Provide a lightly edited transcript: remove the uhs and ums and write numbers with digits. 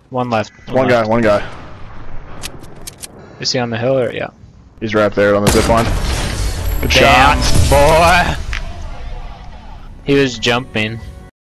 One left. One guy, one guy. Is he on the hill or yeah? He's right there on the zip line. Good Damn, shot. boy. He was jumping.